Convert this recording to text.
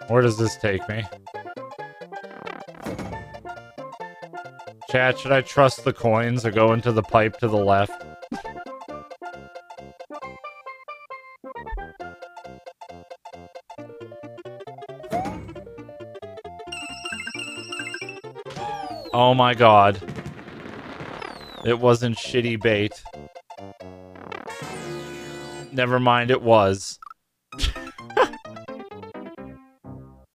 Where does this take me? Chat, should I trust the coins or go into the pipe to the left? Oh my god. It wasn't shitty bait. Never mind, it was.